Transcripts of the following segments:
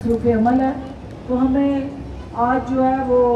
मसरूफ़ अमल है। तो हमें आज जो है वो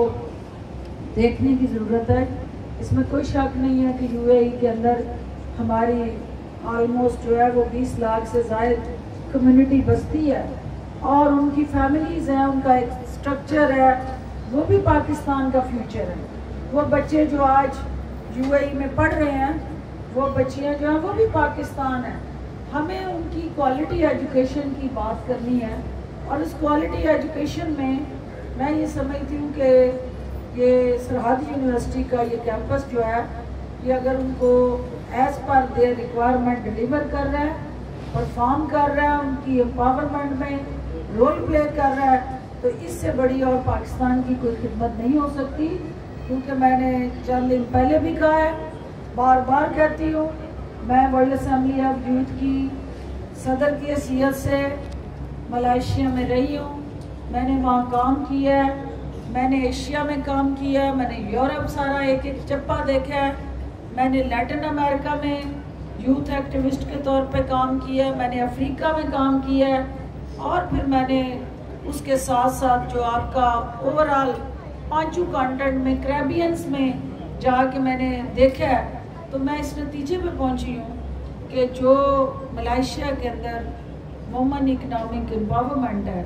देखने की ज़रूरत है। इसमें कोई शक नहीं है कि यूएई के अंदर हमारी ऑलमोस्ट जो है वो 20 लाख से ज़ायद कम्युनिटी बसती है और उनकी फैमिलीज़ हैं, उनका एक स्ट्रक्चर है, वो भी पाकिस्तान का फ्यूचर है। वो बच्चे जो आज यूएई में पढ़ रहे हैं, वो बच्चियाँ जो हैं वो भी पाकिस्तान हैं। हमें उनकी क्वालिटी एजुकेशन की बात करनी है और इस क्वालिटी एजुकेशन में मैं ये समझती हूँ कि ये सरहद यूनिवर्सिटी का ये कैंपस जो है ये अगर उनको as per their requirement deliver कर रहा है, परफॉर्म कर रहा है, उनकी एम्पावरमेंट में रोल प्ले कर रहा है, तो इससे बड़ी और पाकिस्तान की कोई खिदमत नहीं हो सकती। क्योंकि मैंने चंद दिन पहले भी कहा है, बार बार कहती हूँ, मैं वर्ल्ड असेंबली ऑफ यूथ की सदर की हैसियत से मलेशिया में रही हूँ। मैंने वहाँ काम किया है, मैंने एशिया में काम किया है, मैंने यूरोप सारा एक एक चप्पा देखा है, मैंने लैटिन अमेरिका में यूथ एक्टिविस्ट के तौर पे काम किया है, मैंने अफ्रीका में काम किया है और फिर मैंने उसके साथ साथ जो आपका ओवरऑल पांचों कॉन्टिनेंट में कैरेबियंस में जाके मैंने देखा है। तो मैं इस नतीजे पे पहुंची हूँ कि जो मलेशिया के अंदर वुमन इकनॉमिक एम्पावरमेंट है,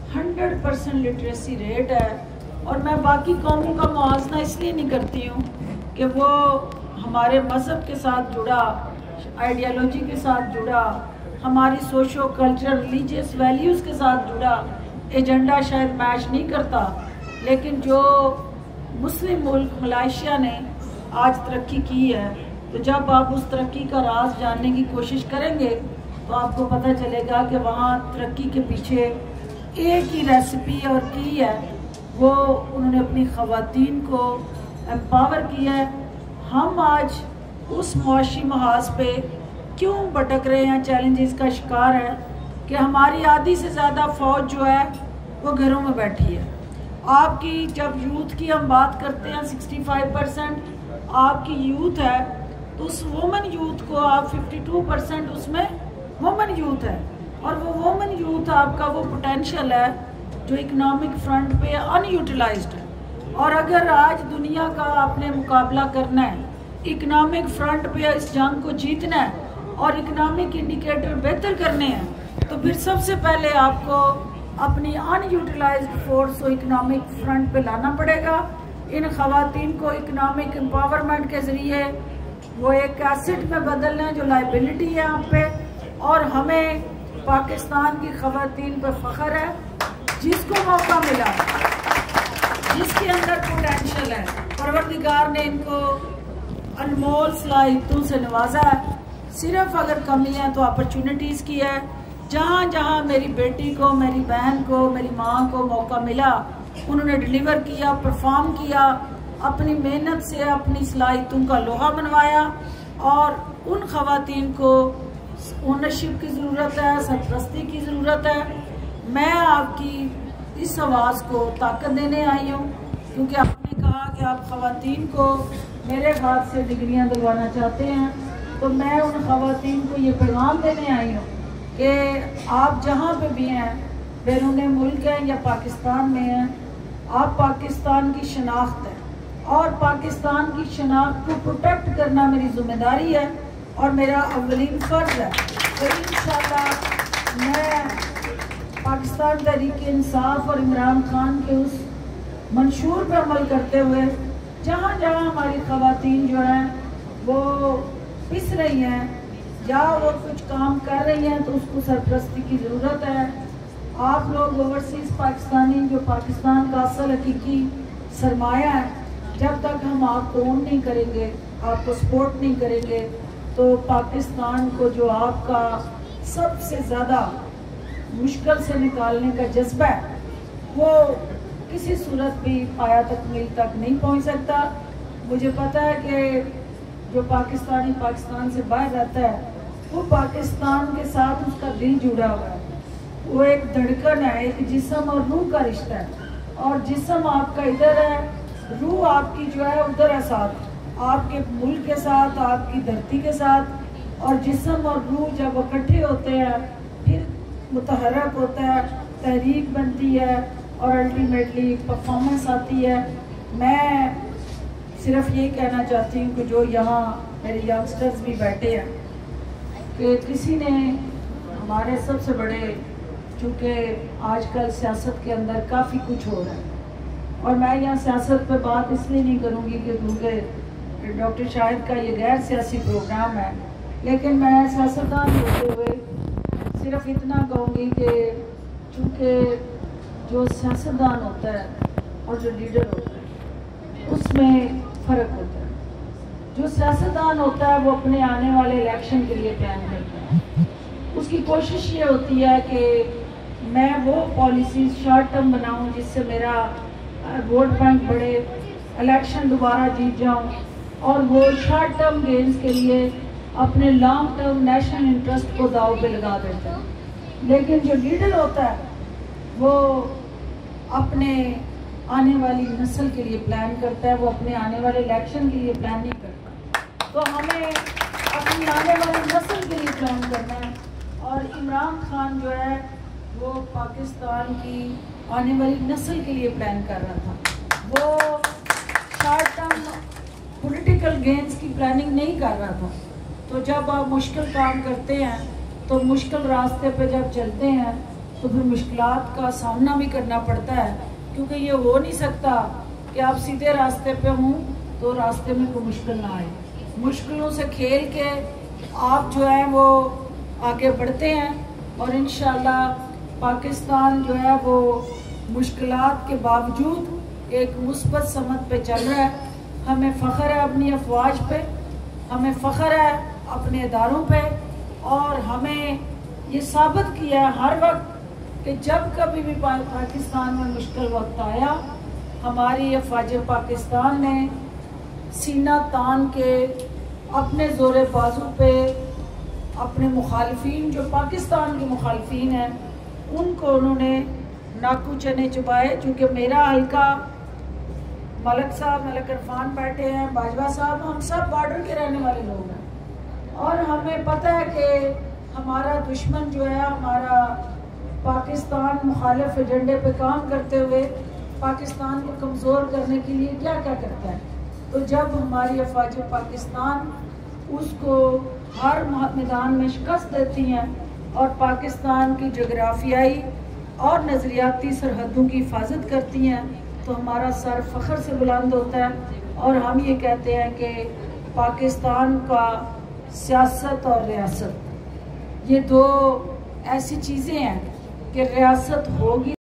100% लिटरेसी रेट है। और मैं बाकी कौमों का मुआवजा इसलिए नहीं करती हूँ कि वो हमारे मज़हब के साथ जुड़ा, आइडियालॉजी के साथ जुड़ा, हमारी सोशो कल्चरल रिलीजियस वैल्यूज़ के साथ जुड़ा एजेंडा शायद मैच नहीं करता, लेकिन जो मुस्लिम मुल्क मलेशिया ने आज तरक्की की है, तो जब आप उस तरक्की का राज जानने की कोशिश करेंगे तो आपको पता चलेगा कि वहाँ तरक्की के पीछे एक ही रेसिपी और की है, वो उन्होंने अपनी ख़वातीन को एम्पावर किया है। हम आज उस मुआशी महाज पे क्यों भटक रहे हैं, चैलेंजेस का शिकार है कि हमारी आधी से ज़्यादा फ़ौज जो है वो घरों में बैठी है। आपकी जब यूथ की हम बात करते हैं 65% आपकी यूथ है, तो उस वुमेन यूथ को आप 52% उसमें वुमेन यूथ है और वो वुमेन यूथ आपका वो पोटेंशियल है जो इकोनॉमिक फ्रंट पे अनयूटिलाइज्ड है। और अगर आज दुनिया का आपने मुकाबला करना है, इकोनॉमिक फ्रंट पे इस जंग को जीतना है और इकोनॉमिक इंडिकेटर बेहतर करने हैं, तो फिर सबसे पहले आपको अपनी अनयूटिलाइज्ड फोर्स को इकोनॉमिक फ्रंट पे लाना पड़ेगा। इन खवातीन को इकोनॉमिक एम्पावरमेंट के ज़रिए वो एक एसेट में बदलना है जो लाइबिलिटी है आप पे। और हमें पाकिस्तान की खवातीन पर फ़ख्र है, जिसको मौका मिला, जिसके अंदर पोटेंशियल है, परवरदिगार ने इनको अनमोल सलाहियतों से नवाजा है। सिर्फ अगर कमी है तो अपॉर्चुनिटीज़ की है। जहाँ जहाँ मेरी बेटी को, मेरी बहन को, मेरी माँ को मौका मिला, उन्होंने डिलीवर किया, परफॉर्म किया, अपनी मेहनत से अपनी सलाहियतों का लोहा बनवाया। और उन खवातीन को ओनरशिप की ज़रूरत है, सरपरस्ती की ज़रूरत है। मैं आपकी इस आवाज़ को ताकत देने आई हूँ, क्योंकि आपने कहा कि आप खवातीन को मेरे हाथ से डिग्रियाँ दिलवाना चाहते हैं, तो मैं उन खवातीन को ये पैगाम देने आई हूँ कि आप जहाँ पे भी हैं, बैरून मुल्क हैं या पाकिस्तान में हैं, आप पाकिस्तान की शनाख्त है और पाकिस्तान की शनाख्त को प्रोटेक्ट करना मेरी जिम्मेदारी है और मेरा अव्वलीन फ़र्ज़ है। तो इंशाअल्लाह मैं पाकिस्तान तहरीक-ए-इंसाफ और इमरान खान के उस मंशूर पर अमल करते हुए जहाँ जहाँ हमारी ख़वातीन जो हैं वो पिस रही हैं या वो कुछ काम कर रही हैं, तो उसको सरपरस्ती की ज़रूरत है। आप लोग ओवरसीज़ पाकिस्तानी जो पाकिस्तान का असल हकीकी सरमाया है, जब तक हम आपको ओन नहीं करेंगे, आपको सपोर्ट नहीं करेंगे, तो पाकिस्तान को जो आपका सबसे ज़्यादा मुश्किल से निकालने का जज्बा है, वो किसी सूरत भी पाया तकमील तक नहीं पहुंच सकता। मुझे पता है कि जो पाकिस्तानी पाकिस्तान से बाहर रहता है, वो पाकिस्तान के साथ उसका दिल जुड़ा हुआ है, वो एक धड़कन है, एक जिस्म और रूह का रिश्ता है। और जिस्म आपका इधर है, रूह आपकी जो है उधर है, साथ आपके मुल्क के साथ, आपकी धरती के साथ। और जिस्म और रूह जब इकट्ठे होते हैं फिर मुतहरक होता है, तहरीक बनती है और अल्टीमेटली परफॉर्मेंस आती है। मैं सिर्फ ये कहना चाहती हूँ कि जो यहाँ मेरे यंगस्टर्स भी बैठे हैं कि किसी ने हमारे सबसे बड़े, चूँकि आजकल सियासत के अंदर काफ़ी कुछ हो रहा है, और मैं यहाँ सियासत पे बात इसलिए नहीं करूँगी कि क्योंकि डॉक्टर शाहिद का ये गैर सियासी प्रोग्राम है, लेकिन मैं सियासतदान होते हुए सिर्फ इतना कहूँगी कि चूँकि जो सियासतदान होता है और जो लीडर होता है उसमें फ़र्क होता है। जो सियासतदान होता है वो अपने आने वाले इलेक्शन के लिए प्लान करता है। उसकी कोशिश ये होती है कि मैं वो पॉलिसी शॉर्ट टर्म बनाऊं जिससे मेरा वोट बैंक बढ़े, इलेक्शन दोबारा जीत जाऊं, और वो शॉर्ट टर्म गेन्स के लिए अपने लॉन्ग टर्म नेशनल इंटरेस्ट को दाव पे लगा देता है। लेकिन जो लीडर होता है वो अपने आने वाली नस्ल के लिए प्लान करता है, वो अपने आने वाले इलेक्शन के लिए प्लान नहीं करता। तो हमें अपनी आने वाली नस्ल के लिए प्लान करना है। और इमरान खान जो है वो पाकिस्तान की आने वाली नस्ल के लिए प्लान कर रहा था, वो शॉर्ट टर्म पॉलिटिकल गेन्स की प्लानिंग नहीं कर रहा था। तो जब आप मुश्किल काम करते हैं तो मुश्किल रास्ते पे जब चलते हैं तो फिर मुश्किलात का सामना भी करना पड़ता है, क्योंकि ये हो नहीं सकता कि आप सीधे रास्ते पे हों तो रास्ते में कोई मुश्किल ना आए। मुश्किलों से खेल के आप जो है वो आगे बढ़ते हैं, और इंशाल्लाह पाकिस्तान जो है वो मुश्किलात के बावजूद एक मुस्बत समत पे चल रहा है। हमें फ़ख्र है अपनी अफवाज पे, हमें फ़ख्र है अपने इदारों पे, और हमें ये साबित किया है हर वक्त कि जब कभी भी पाकिस्तान में मुश्किल वक्त आया, हमारी अफवाज पाकिस्तान ने सीना तान के अपने ज़ोरे बाजू पे अपने मुखालफीन, जो पाकिस्तान के मुखालफीन हैं, उनको उन्होंने नाकू चने चुबाए। चूँकि मेरा हल्का मलक साहब, मलक इरफान बैठे हैं, बाजवा साहब, हम सब बॉर्डर के रहने वाले लोग हैं, और हमें पता है कि हमारा दुश्मन जो है हमारा पाकिस्तान मुखालिफ एजेंडे पे काम करते हुए पाकिस्तान को कमज़ोर करने के लिए क्या क्या करता है। तो जब हमारी अफवाज पाकिस्तान उसको हर मैदान में शिकस्त देती हैं और पाकिस्तान की जोग्राफियाई और नज़रियाती सरहदों की हिफाजत करती हैं, तो हमारा सर फ़ख्र से बुलंद होता है। और हम ये कहते हैं कि पाकिस्तान का सियासत और रियासत, ये दो ऐसी चीज़ें हैं कि रियासत होगी